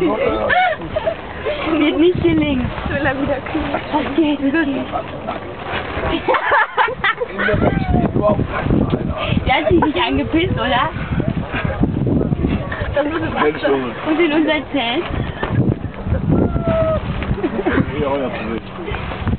Wird nicht gelingen. Will er wieder kriegen. Was geht? Der hat sich nicht angepisst, oder? Das ist es. Und in unser Zelt? Ja, ja,